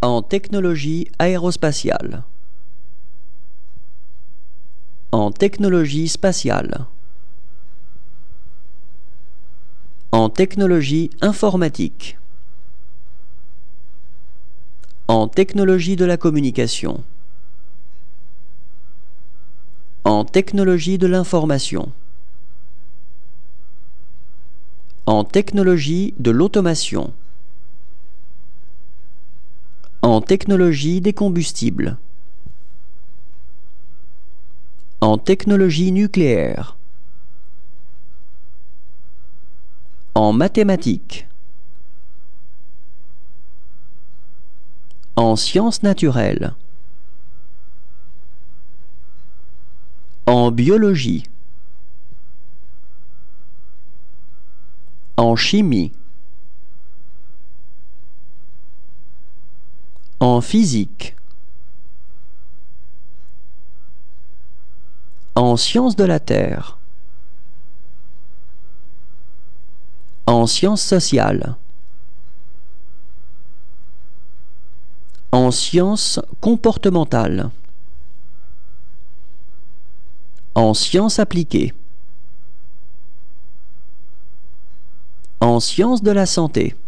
En technologie aérospatiale. En technologie spatiale. En technologie informatique. En technologie de la communication. En technologie de l'information. En technologie de l'automation. En technologie des combustibles. En technologie nucléaire. En mathématiques. En sciences naturelles. En biologie. En chimie. En physique. En sciences de la Terre. En sciences sociales. En sciences comportementales. En sciences appliquées. En sciences de la santé.